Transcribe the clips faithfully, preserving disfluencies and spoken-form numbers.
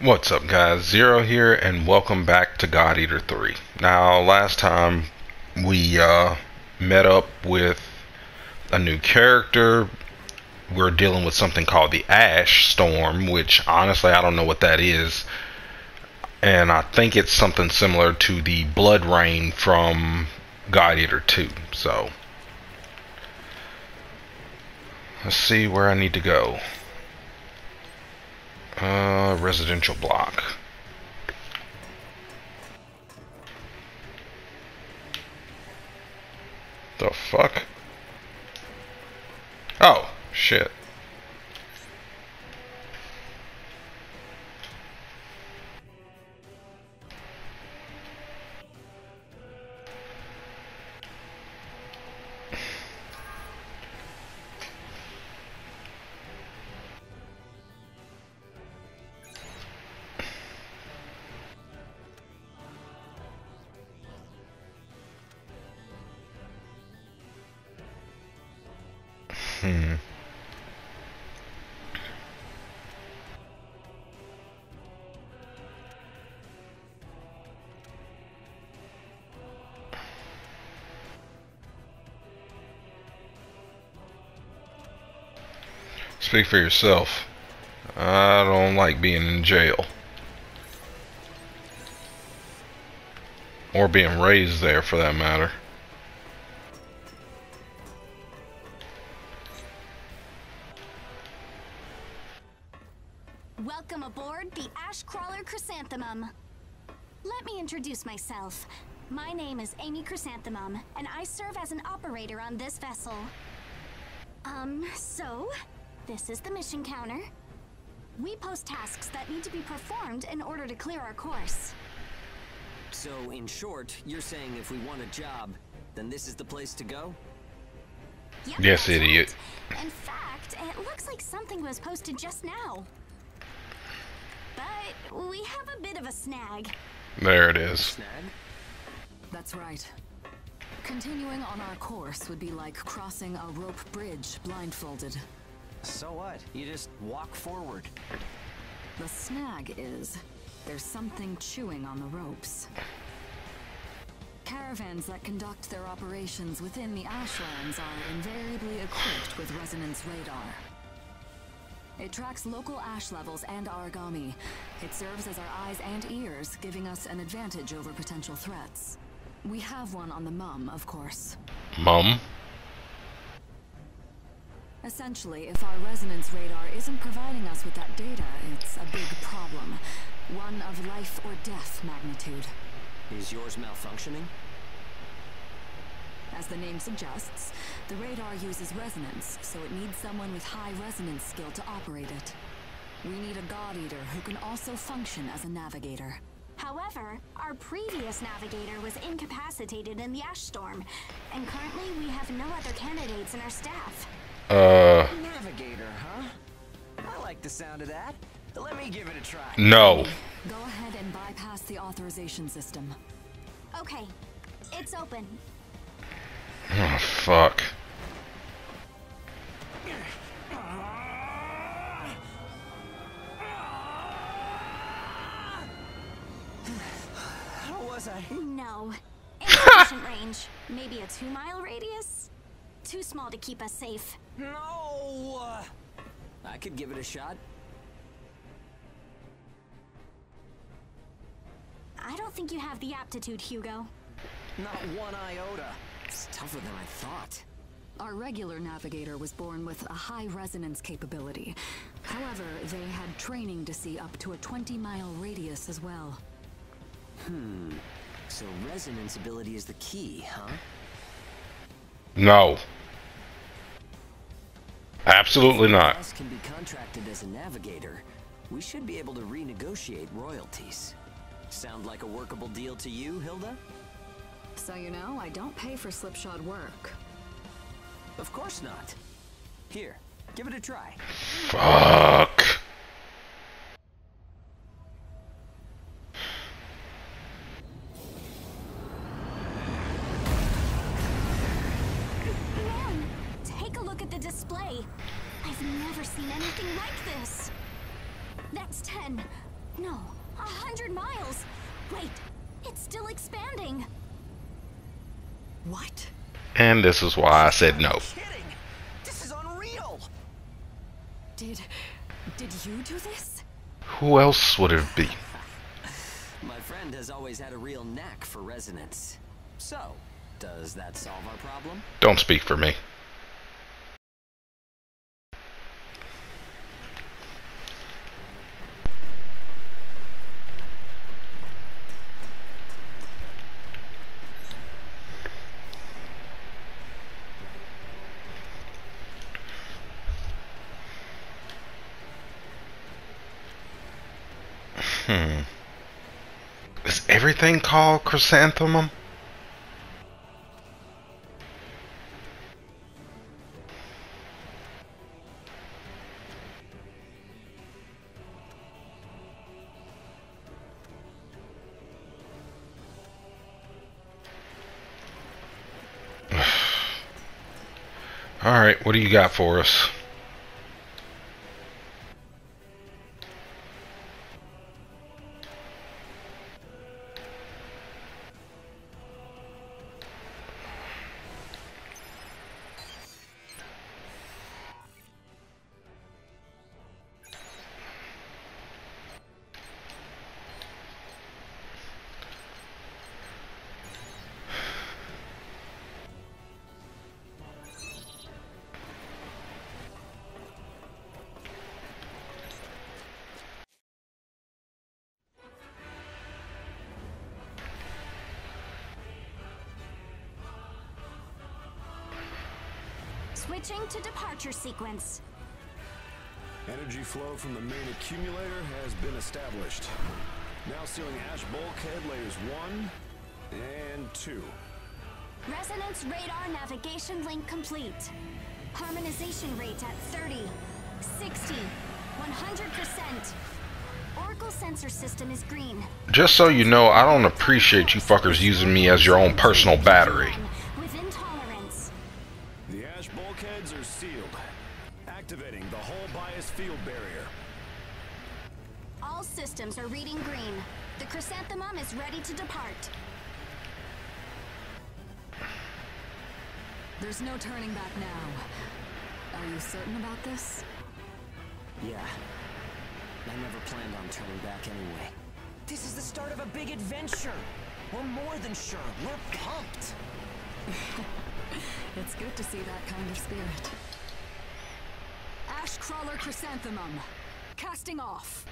What's up, guys? Zero here, and welcome back to God Eater three. Now, last time we uh, met up with a new character. We're dealing with something called the Ash Storm, which honestly I don't know what that is. And I think it's something similar to the Blood Rain from God Eater two. So, let's see where I need to go. Uh, residential block. The fuck? Oh, shit. Hmm. Speak for yourself. I don't like being in jail. Or being raised there, for that matter. Welcome aboard the Ashcrawler Chrysanthemum. Let me introduce myself. My name is Amy Chrysanthemum, and I serve as an operator on this vessel. Um, so, this is the mission counter. We post tasks that need to be performed in order to clear our course. So, in short, you're saying if we want a job, then this is the place to go? Yep, Yes, that's idiot. right. In fact, it looks like something was posted just now. But we have a bit of a snag. There it is. Snag? That's right. Continuing on our course would be like crossing a rope bridge blindfolded. So what? You just walk forward. The snag is, there's something chewing on the ropes. Caravans that conduct their operations within the Ashlands are invariably equipped with resonance radar. It tracks local ash levels and origami. It serves as our eyes and ears, giving us an advantage over potential threats. We have one on the Mum, of course. Mum? Essentially, if our resonance radar isn't providing us with that data, it's a big problem. One of life or death magnitude. Is yours malfunctioning? As the name suggests, the radar uses resonance, so it needs someone with high resonance skill to operate it. We need a God Eater who can also function as a navigator. However, our previous navigator was incapacitated in the ash storm, and currently we have no other candidates in our staff. Uh, Navigator, huh? I like the sound of that. Let me give it a try. no. Go ahead and bypass the authorization system. Okay, it's open. Oh, fuck. How was I? No. Insufficient range. Maybe a two mile radius? Too small to keep us safe. No! I could give it a shot. I don't think you have the aptitude, Hugo. Not one iota. It's tougher than I thought. Our regular navigator was born with a high resonance capability. However, they had training to see up to a twenty mile radius as well. Hmm. So resonance ability is the key, huh? No. Absolutely not. Us can be contracted as a navigator. We should be able to renegotiate royalties. Sound like a workable deal to you, Hilda? So you know, I don't pay for slipshod work. Of course not. Here, give it a try. Fuck. Man, take a look at the display. I've never seen anything like this. That's ten. No, a hundred miles. Wait, it's still expanding. What? And this is why I said no. Kidding! This is unreal! Did... did you do this? Who else would it be? My friend has always had a real knack for resonance. So, does that solve our problem? Don't speak for me. Hmm. Is everything called chrysanthemum? Alright, what do you got for us? Switching to departure sequence. Energy flow from the main accumulator has been established. Now sealing ash bulkhead layers one and two. Resonance radar navigation link complete. Harmonization rate at thirty, sixty, one hundred percent. Oracle sensor system is green. Just so you know, I don't appreciate you fuckers using me as your own personal battery. Within tolerance. The ash bulkheads are sealed, activating the hull bias field barrier. All systems are reading green. The chrysanthemum is ready to depart. There's no turning back now. Are you certain about this? Yeah. I never planned on turning back anyway. This is the start of a big adventure! We're more than sure, we're pumped! It's good to see that kind of spirit. Ash Crawler Chrysanthemum. Casting off.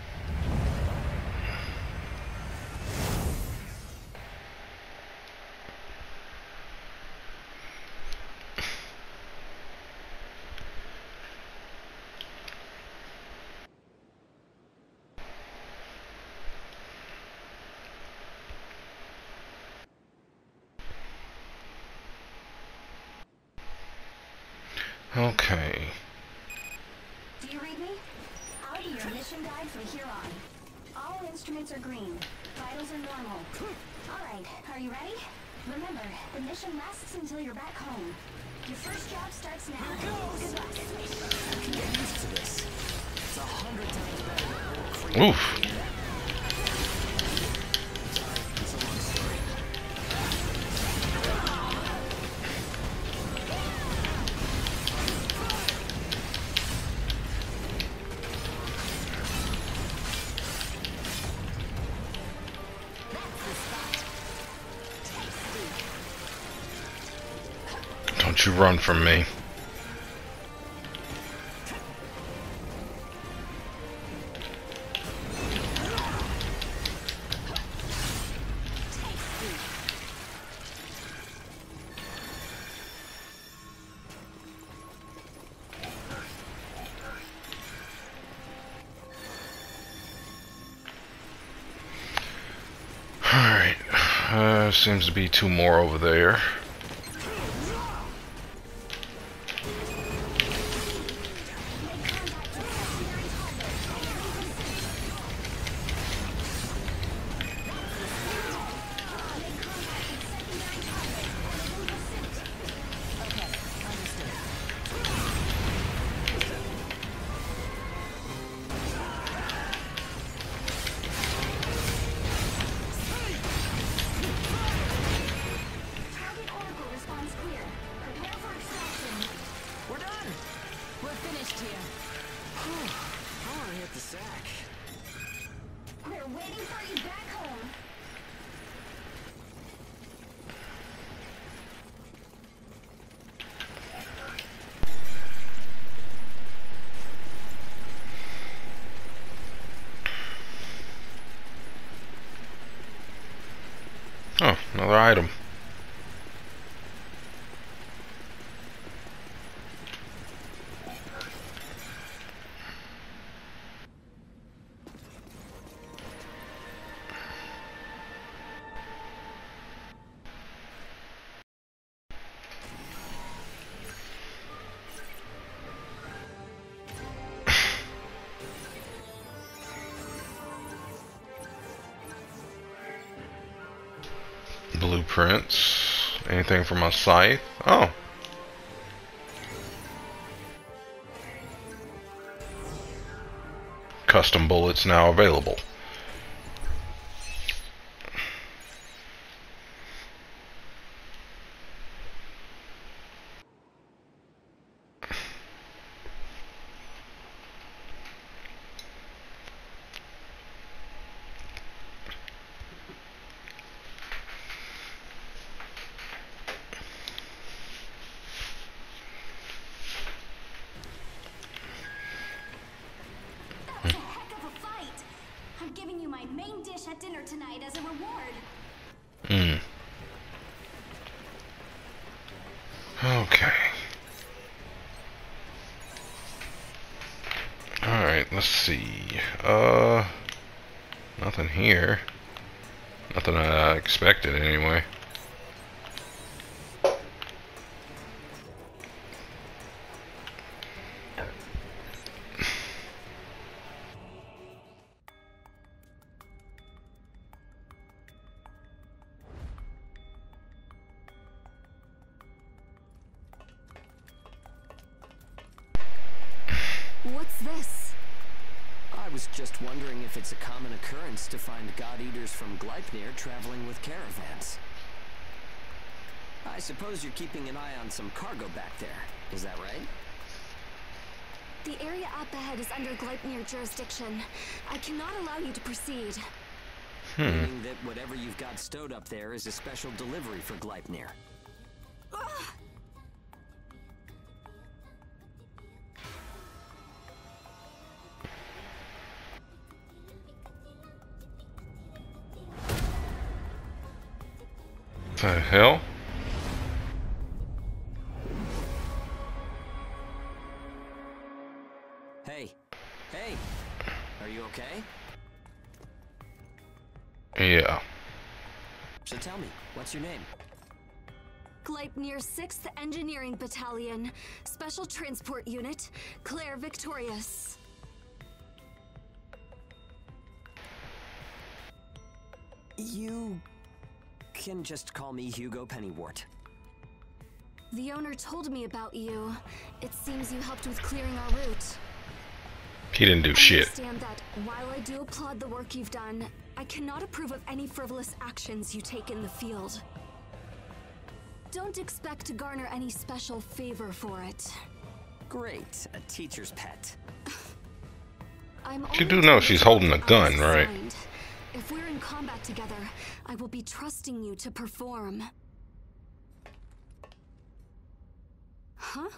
Okay. Do you read me? I'll be your mission guide from here on. All instruments are green. Vitals are normal. Alright, are you ready? Remember, the mission lasts until you're back home. Your first job starts now. Good luck. Get used to this. It's a hundred times better than Oof. It's a long story. Don't you run from me. Alright. Uh, seems to be two more over there. Another item. Blueprints. Anything from my scythe? Oh. Custom bullets now available. I'm giving you my main dish at dinner tonight as a reward. Hmm. Okay. Alright, let's see. Uh, nothing here. Nothing I expected anyway. What's this? I was just wondering if it's a common occurrence to find God Eaters from Gleipnir traveling with caravans. I suppose you're keeping an eye on some cargo back there. Is that right? The area up ahead is under Gleipnir jurisdiction. I cannot allow you to proceed. Hmm. Meaning that whatever you've got stowed up there is a special delivery for Gleipnir. Ugh. The hell? Hey, hey, are you okay? Yeah. So tell me, what's your name? Gleipnir sixth Engineering Battalion, Special Transport Unit, Claire Victorious. You can just call me Hugo Pennywort. The owner told me about you. It seems you helped with clearing our route. He didn't do shit. Understand that while I do applaud the work you've done, I cannot approve of any frivolous actions you take in the field. Don't expect to garner any special favor for it. Great, a teacher's pet. I'm You do only know doing she's the holding a job I gun, was right? assigned. If we're in combat together, I will be trusting you to perform. Huh?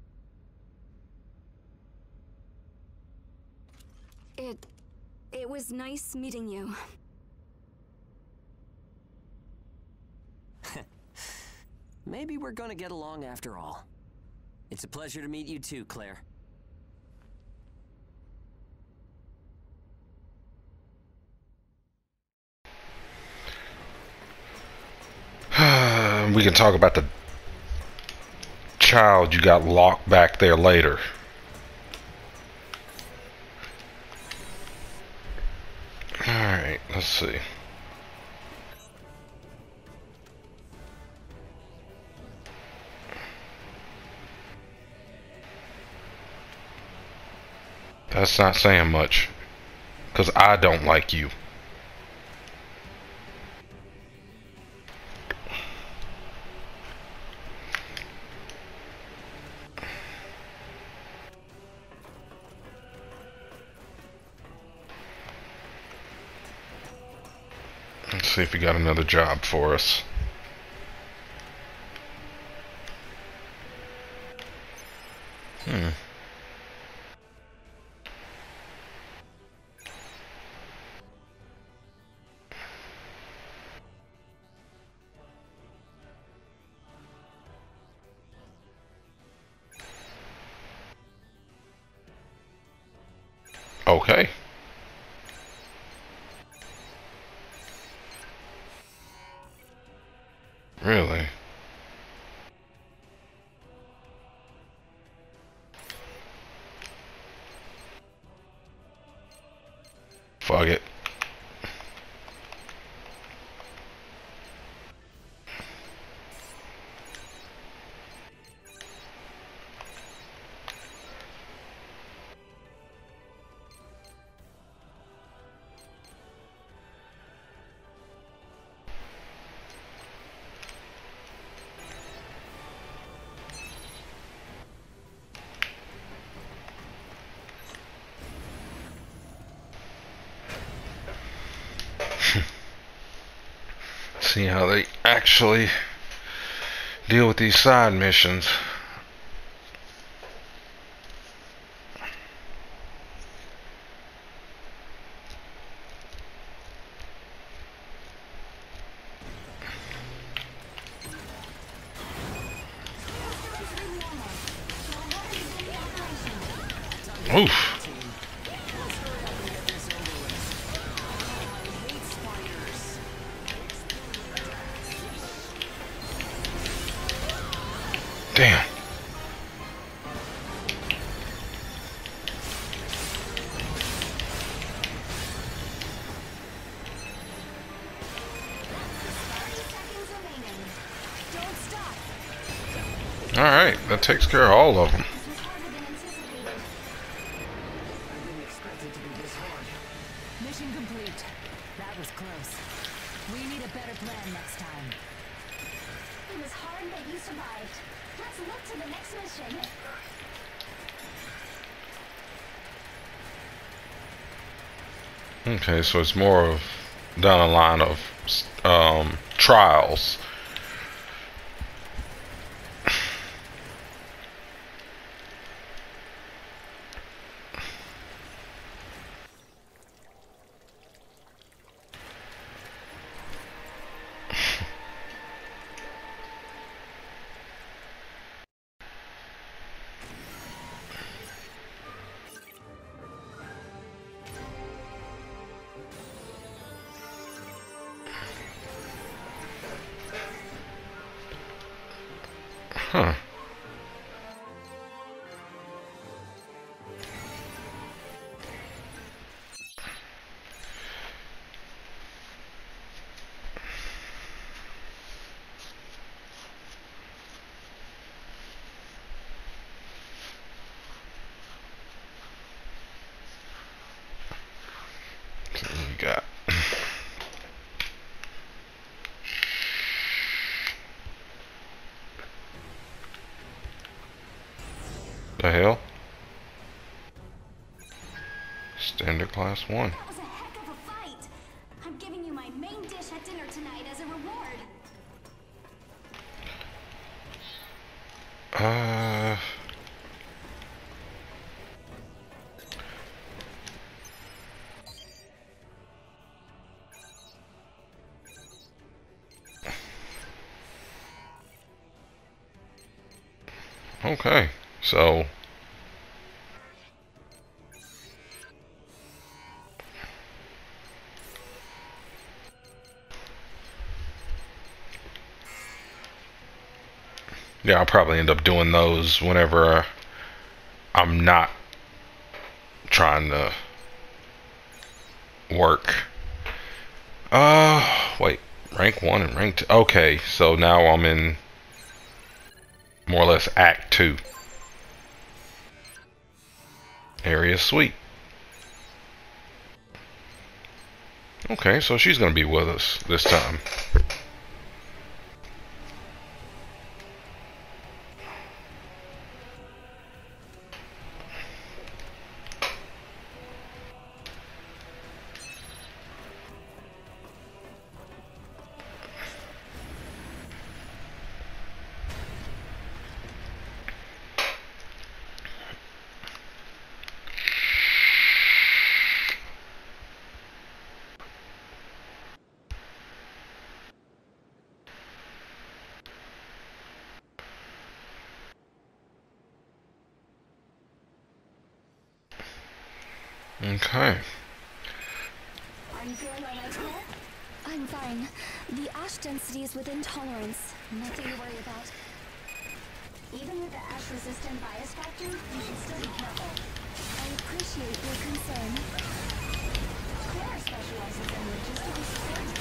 It... it was nice meeting you. Maybe we're gonna get along after all. It's a pleasure to meet you too, Claire. We can talk about the child you got locked back there later. Alright, let's see. That's not saying much, because I don't like you. Let's see if we got another job for us. Hmm. Okay. Really? Fuck it. See how they actually deal with these side missions. Oof. Damn. All right, that takes care of all of them. Mission complete. That was close. We need a better plan next time. It was hard, but you survived. Let's look to the next mission. Okay, so it's more of down the line of um, trials. Huh. So we got the hell? Standard class one. That was a heck of a fight. I'm giving you my main dish at dinner tonight as a reward. Uh. Okay, so yeah, I'll probably end up doing those whenever I'm not trying to work. Uh, wait, rank one and rank two. Okay, so now I'm in more or less Act two. Area Suite. Okay, so she's gonna be with us this time. Okay. Are you feeling all right, Claire? I'm fine. The ash density is within tolerance. Nothing to worry about. Even with the ash-resistant bias factor, you should still be careful. I appreciate your concern. Claire specializes in logistics.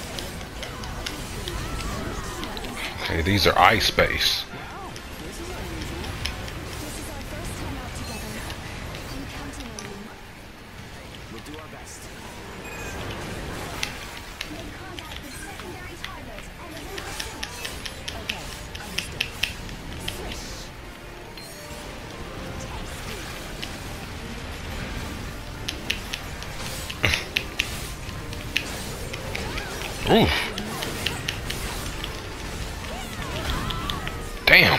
Okay, these are ice-based. This is our first time out together. I'm counting on you. We'll do our best. Make contact with secondary targets and begin pursuit. Okay, understood. Swish. Ooh. Damn.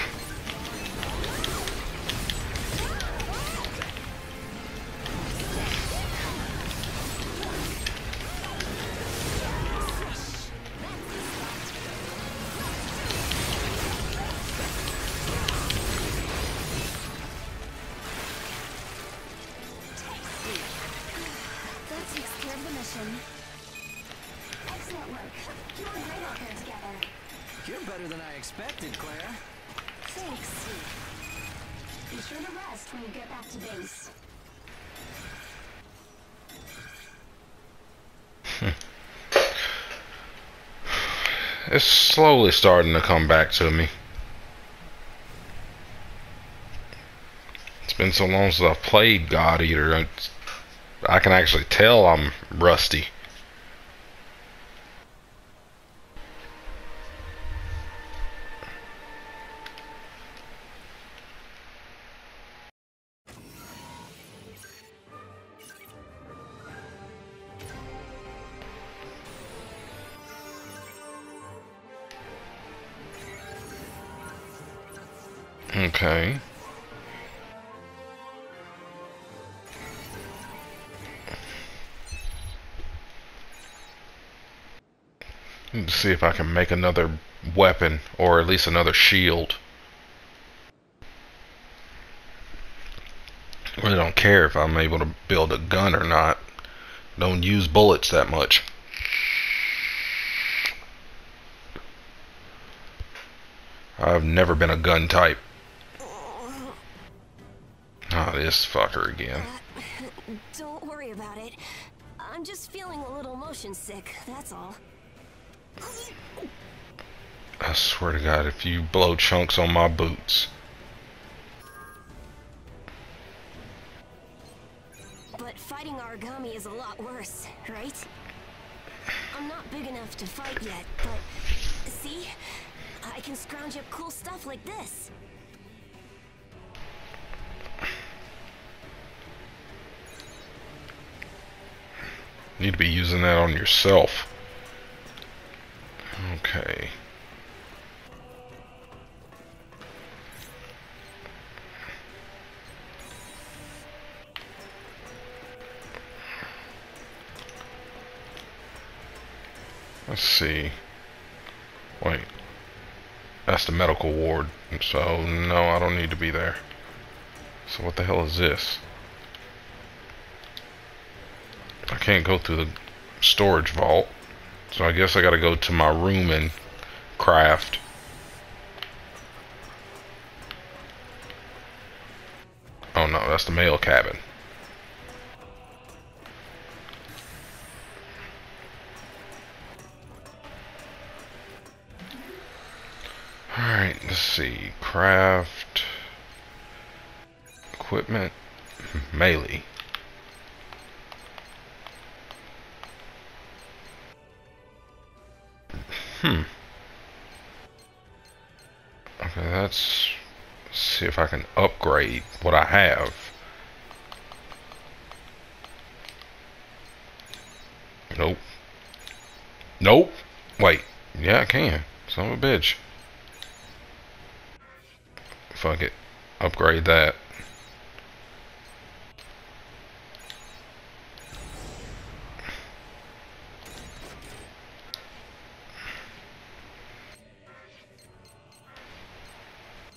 That takes care of the mission. Excellent work. You were great out there together. You're better than I expected, Claire. Thanks. Be sure to rest when you get back to base. It's slowly starting to come back to me. It's been so long since I've played God Eater. I, I can actually tell I'm rusty. Okay. Let's see if I can make another weapon, or at least another shield. I really don't care if I'm able to build a gun or not. Don't use bullets that much. I've never been a gun type. Ah, oh, this fucker again. Uh, don't worry about it. I'm just feeling a little motion sick, that's all. I swear to God, if you blow chunks on my boots. But fighting Aragami is a lot worse, right? I'm not big enough to fight yet, but see? I can scrounge up cool stuff like this. You need to be using that on yourself. Okay. Let's see. Wait. That's the medical ward. So, no, I don't need to be there. So what the hell is this? I can't go through the storage vault. So I guess I gotta go to my room and craft. Oh no, that's the mail cabin. Alright, let's see. Craft. Equipment. Melee. Hmm. Okay, that's... Let's see if I can upgrade what I have. Nope. Nope. Wait. Yeah, I can. Son of a bitch. Fuck it. Upgrade that.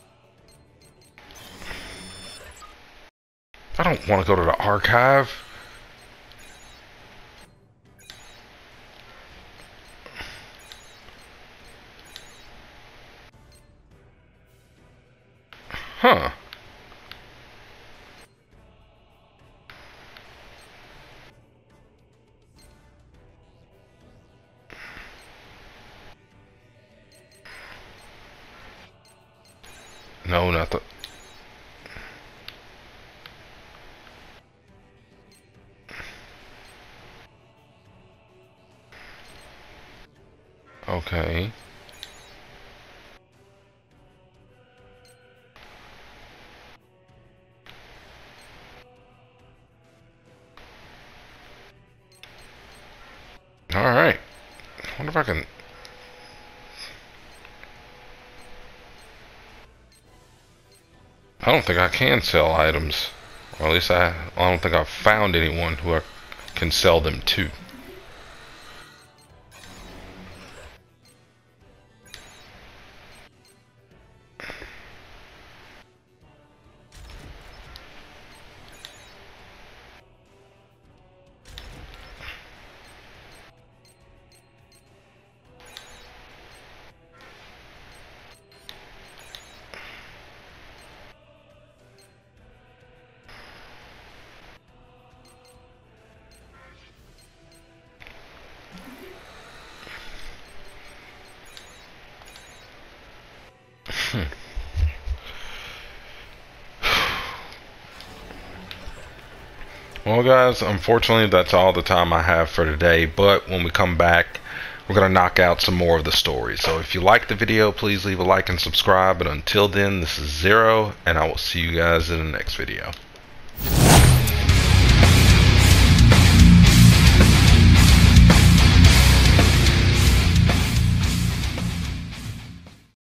I don't want to go to the archive. Huh. No, not the... Okay. Alright. I wonder if I can... I don't think I can sell items. Or at least I, I don't think I've found anyone who I can sell them to. Well guys, unfortunately that's all the time I have for today, but when we come back we're going to knock out some more of the story. So if you liked the video, please leave a like and subscribe, but until then, this is Zero, and I will see you guys in the next video.